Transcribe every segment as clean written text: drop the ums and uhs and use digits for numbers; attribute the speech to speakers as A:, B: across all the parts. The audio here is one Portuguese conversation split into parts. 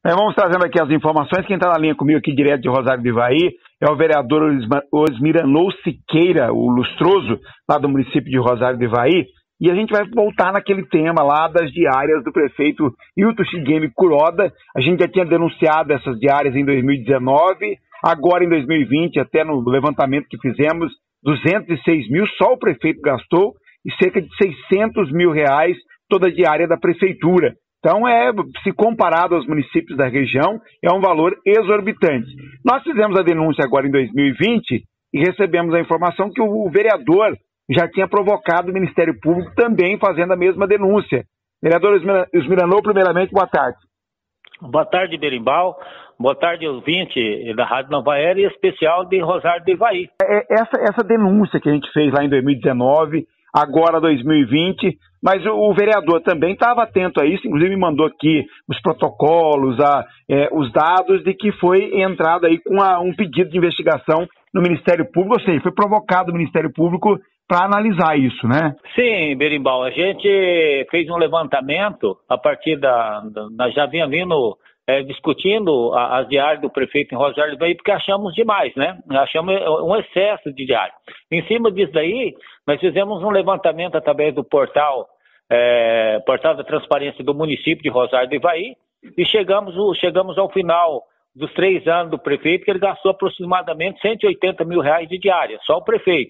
A: Vamos trazendo aqui as informações. Quem está na linha comigo aqui direto de Rosário do Ivaí é o vereador Osmiranou Siqueira, o Lustroso, lá do município de Rosário do Ivaí. E a gente vai voltar naquele tema lá das diárias do prefeito Hilton Shigemi Kuroda. A gente já tinha denunciado essas diárias em 2019, agora em 2020, até no levantamento que fizemos, 206 mil só o prefeito gastou e cerca de 600 mil reais toda a diária da prefeitura. Então, se comparado aos municípios da região, é um valor exorbitante. Nós fizemos a denúncia agora em 2020 e recebemos a informação que o vereador já tinha provocado o Ministério Público também fazendo a mesma denúncia. Vereador Osmiranou, primeiramente, boa tarde.
B: Boa tarde, Berimbau. Boa tarde, ouvinte da Rádio Nova Era e especial de Rosário do Ivaí.
A: Essa denúncia que a gente fez lá em 2019, agora 2020, mas o vereador também estava atento a isso, inclusive me mandou aqui os protocolos, os dados de que foi entrado aí com um pedido de investigação no Ministério Público, ou seja, foi provocado o Ministério Público para analisar isso, né?
B: Sim, Berimbau, a gente fez um levantamento a partir nós já vinha vindo discutindo as diárias do prefeito em Rosário do Ivaí, porque achamos demais, né? Achamos um excesso de diário. Em cima disso daí, nós fizemos um levantamento através do portal da transparência do município de Rosário do Ivaí e chegamos ao final dos 3 anos do prefeito, que ele gastou aproximadamente 180 mil reais de diária, só o prefeito.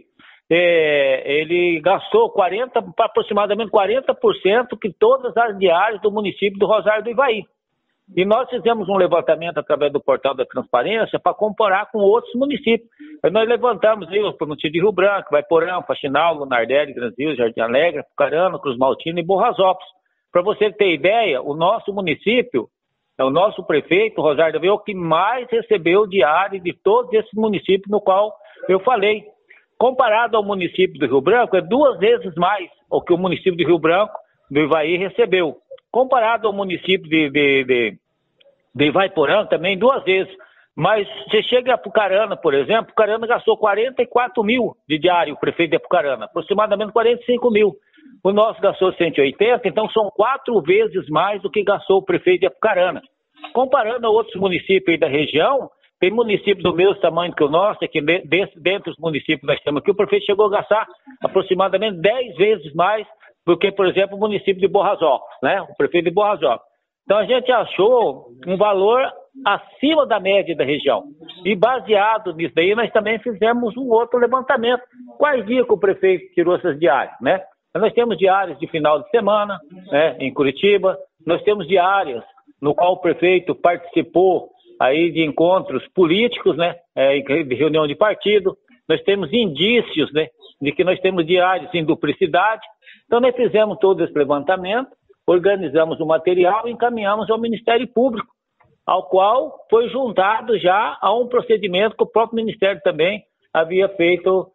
B: Ele gastou aproximadamente 40% que todas as diárias do município do Rosário do Ivaí. E nós fizemos um levantamento através do portal da transparência para comparar com outros municípios. Nós levantamos aí o município de Rio Branco, Vaiporã, Faxinal, Lunardelli, Granzil, Jardim Alegre, Apucarana, Cruz Maltina e Borrasópolis. Para você ter ideia, o nosso município, o nosso prefeito, Rosário do Ivaí, é o que mais recebeu diária de todos esses municípios no qual eu falei. Comparado ao município do Rio Branco, é 2 vezes mais o que o município de Rio Branco, do Ivaí, recebeu. Comparado ao município de Ivaiporã, também 2 vezes. Mas você chega a Apucarana, por exemplo, Apucarana gastou 44 mil de diário, o prefeito de Apucarana, aproximadamente 45 mil. O nosso gastou 180, então são 4 vezes mais do que gastou o prefeito de Apucarana. Comparando a outros municípios aí da região, tem municípios do mesmo tamanho que o nosso, que dentro dos municípios que nós temos aqui, o prefeito chegou a gastar aproximadamente 10 vezes mais do que, por exemplo, o município de Borrasópolis, né? O prefeito de Borrasópolis. Então a gente achou um valor acima da média da região. E baseado nisso daí, nós também fizemos um outro levantamento. Quais dias que o prefeito tirou essas diárias, né? Nós temos diárias de final de semana, né, em Curitiba. Nós temos diárias no qual o prefeito participou aí de encontros políticos, né, de reunião de partido. Nós temos indícios, né, de que nós temos diários em duplicidade. Então nós fizemos todo esse levantamento, organizamos o material e encaminhamos ao Ministério Público, ao qual foi juntado já a um procedimento que o próprio Ministério também havia feito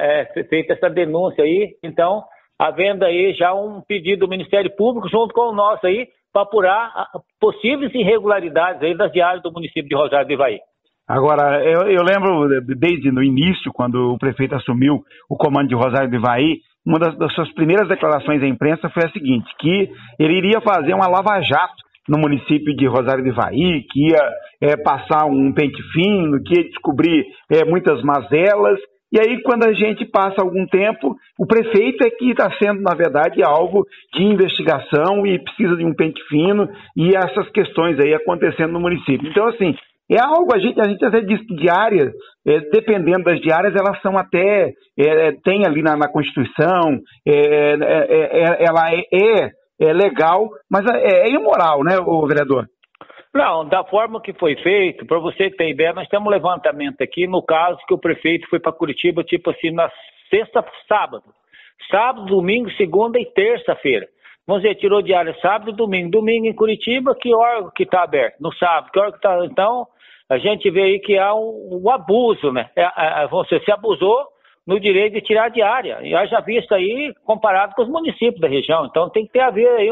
B: essa denúncia aí. Então, havendo aí já um pedido do Ministério Público junto com o nosso aí, para apurar possíveis irregularidades aí das diárias do município de Rosário do Ivaí.
A: Agora, eu lembro desde no início, quando o prefeito assumiu o comando de Rosário do Ivaí, uma das suas primeiras declarações à imprensa foi a seguinte, que ele iria fazer uma lava-jato no município de Rosário do Ivaí, que ia passar um pente fino, que ia descobrir muitas mazelas. E aí, quando a gente passa algum tempo, o prefeito é que está sendo, na verdade, alvo de investigação e precisa de um pente fino e essas questões aí acontecendo no município. Então, assim, é algo, a gente até diz que diárias, dependendo das diárias, elas são até, tem ali na Constituição, ela é legal, mas é imoral, né, o vereador?
B: Não, da forma que foi feito, para você ter ideia, nós temos um levantamento aqui, no caso que o prefeito foi para Curitiba, tipo assim, na sábado, domingo, segunda e terça-feira. Vamos dizer, tirou diária sábado e domingo. Domingo em Curitiba, que órgão que está aberto? No sábado, que órgão que está... Então, a gente vê aí que há um abuso, né? Você se abusou no direito de tirar diária. E haja visto aí comparado com os municípios da região. Então, tem que ter a ver aí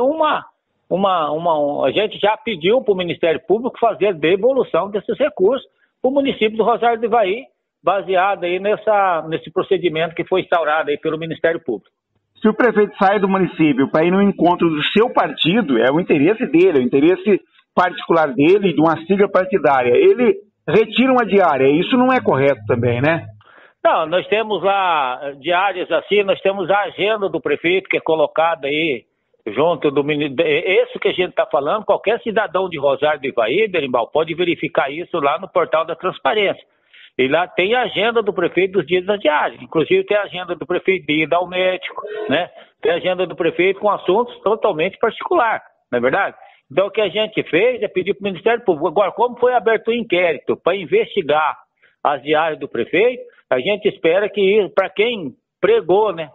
B: a gente já pediu para o Ministério Público fazer a devolução desses recursos para o município do Rosário do Ivaí, baseado aí nesse procedimento que foi instaurado aí pelo Ministério Público.
A: Se o prefeito sai do município para ir no encontro do seu partido, é o interesse dele, é o interesse particular dele, de uma sigla partidária, ele retira uma diária. Isso não é correto também, né?
B: Não, nós temos lá diárias assim, nós temos a agenda do prefeito que é colocada aí junto do ministro. Isso que a gente está falando, qualquer cidadão de Rosário do Ivaí, Berimbau, pode verificar isso lá no portal da transparência. E lá tem a agenda do prefeito dos dias da diária. Inclusive tem a agenda do prefeito de ir ao médico, né? Tem a agenda do prefeito com assuntos totalmente particulares, não é verdade? Então o que a gente fez é pedir para o Ministério Público. Agora, como foi aberto o inquérito para investigar as diárias do prefeito, a gente espera que, para quem pregou, né,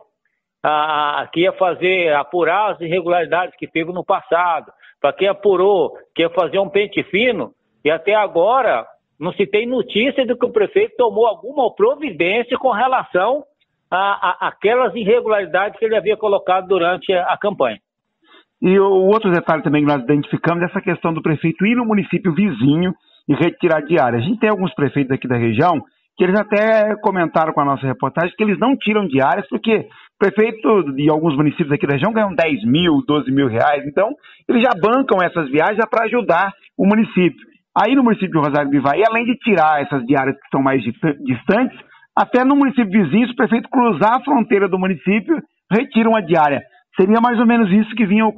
B: que ia apurar as irregularidades que teve no passado, para quem apurou que ia fazer um pente fino, e até agora não se tem notícia de que o prefeito tomou alguma providência com relação a aquelas irregularidades que ele havia colocado durante a campanha.
A: E o outro detalhe também que nós identificamos é essa questão do prefeito ir no município vizinho e retirar diária. A gente tem alguns prefeitos aqui da região que eles até comentaram com a nossa reportagem que eles não tiram diárias porque o prefeito de alguns municípios aqui da região ganham 10 mil, 12 mil reais, então eles já bancam essas viagens para ajudar o município. Aí no município de Rosário do Ivaí, além de tirar essas diárias que são mais distantes, até no município vizinho, se o prefeito cruzar a fronteira do município, retira uma diária. Seria mais ou menos isso que vem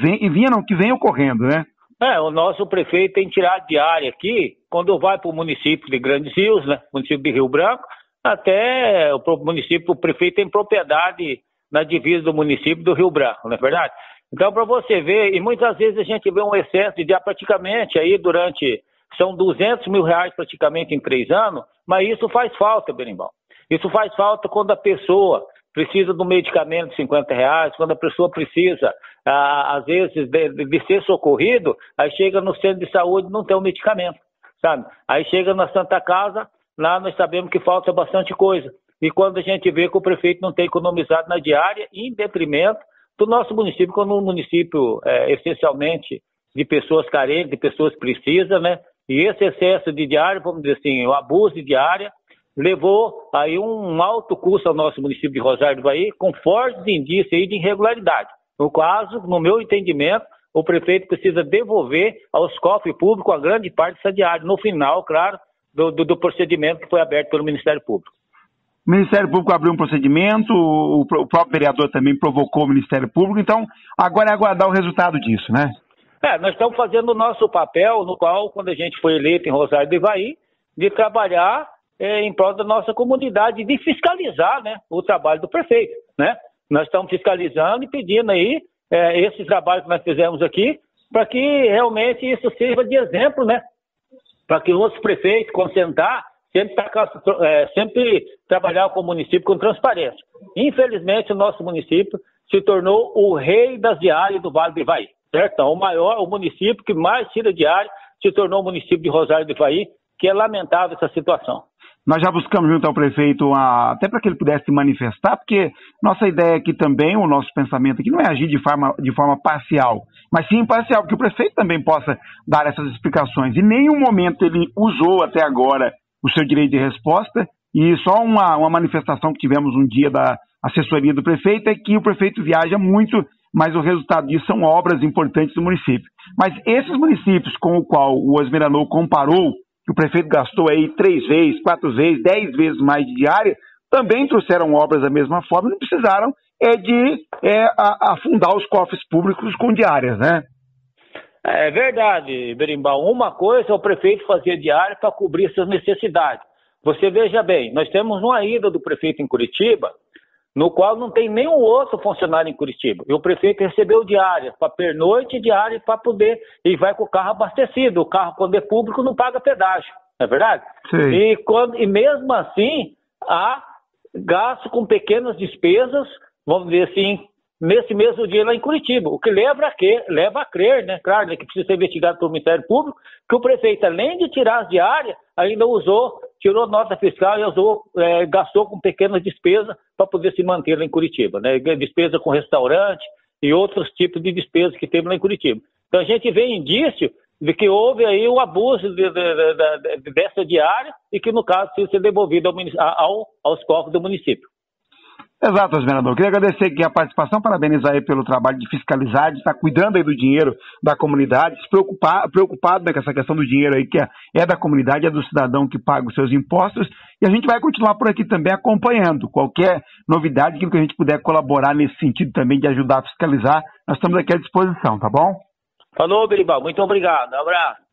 A: ocorrendo, né?
B: O nosso prefeito tem que tirar diária aqui, quando vai para o município de Grandes Rios, né, município de Rio Branco, até o prefeito tem propriedade na divisa do município do Rio Branco, não é verdade? Então, para você ver, e muitas vezes a gente vê um excesso de diária praticamente aí são 200 mil reais praticamente em 3 anos, mas isso faz falta, Berimbau. Isso faz falta quando a pessoa precisa de um medicamento de 50 reais, quando a pessoa precisa, às vezes, de ser socorrido, aí chega no centro de saúde e não tem o medicamento, sabe? Aí chega na Santa Casa, lá nós sabemos que falta bastante coisa. E quando a gente vê que o prefeito não tem economizado na diária, em detrimento do nosso município, quando um município essencialmente de pessoas carentes, de pessoas precisas, né? E esse excesso de diária, vamos dizer assim, o abuso de diária, levou aí um alto custo ao nosso município de Rosário do Ivaí, com fortes indícios aí de irregularidade. No caso, no meu entendimento, o prefeito precisa devolver aos cofres públicos a grande parte dessa diária, no final, claro, do procedimento que foi aberto pelo Ministério Público.
A: O Ministério Público abriu um procedimento, o próprio vereador também provocou o Ministério Público, então agora é aguardar o resultado disso, né?
B: Nós estamos fazendo o nosso papel, no qual, quando a gente foi eleito em Rosário do Ivaí, de trabalhar em prol da nossa comunidade, de fiscalizar, né, o trabalho do prefeito, né? Nós estamos fiscalizando e pedindo aí esse trabalho que nós fizemos aqui, para que realmente isso sirva de exemplo, né? Para que os outros prefeitos, quando sentar, sempre trabalhar com o município com transparência. Infelizmente, o nosso município se tornou o rei das diárias do Vale do Ivaí, certo? Então, o município que mais tira diária se tornou o município de Rosário do Ivaí, que é lamentável essa situação.
A: Nós já buscamos junto ao prefeito, até para que ele pudesse se manifestar, porque nossa ideia aqui também, o nosso pensamento aqui não é agir de forma parcial, mas sim imparcial, que o prefeito também possa dar essas explicações. Em nenhum momento ele usou até agora o seu direito de resposta, e só uma manifestação que tivemos um dia da assessoria do prefeito é que o prefeito viaja muito, mas o resultado disso são obras importantes do município. Mas esses municípios com o qual o Osmir Arnaud comparou, que o prefeito gastou aí 3 vezes, 4 vezes, 10 vezes mais de diária, também trouxeram obras da mesma forma e não precisaram de afundar os cofres públicos com diárias, né?
B: É verdade, Berimbau. Uma coisa é o prefeito fazer diária para cobrir suas necessidades. Você veja bem, nós temos uma ida do prefeito em Curitiba, no qual não tem nenhum outro funcionário em Curitiba. E o prefeito recebeu diária, para pernoite diária, para poder, e vai com o carro abastecido. O carro, quando é público, não paga pedágio, não é verdade?
A: Sim.
B: E mesmo assim, há gasto com pequenas despesas, vamos dizer assim, nesse mesmo dia lá em Curitiba. O que leva a crer, né? Claro, né, que precisa ser investigado pelo Ministério Público, que o prefeito, além de tirar as diárias, ainda tirou nota fiscal e gastou com pequenas despesas para poder se manter lá em Curitiba, né? Despesa com restaurante e outros tipos de despesas que teve lá em Curitiba. Então a gente vê indício de que houve aí um abuso dessa diária e que, no caso, precisa ser devolvido aos cofres do município.
A: Exato, vereador. Queria agradecer aqui a participação, parabenizar aí pelo trabalho de fiscalizar, de estar cuidando aí do dinheiro da comunidade, se preocupado, né, com essa questão do dinheiro aí que é da comunidade, é do cidadão que paga os seus impostos, e a gente vai continuar por aqui também acompanhando qualquer novidade, aquilo que a gente puder colaborar nesse sentido também de ajudar a fiscalizar, nós estamos aqui à disposição, tá bom?
B: Falou, Berimbau. Muito obrigado. Um abraço.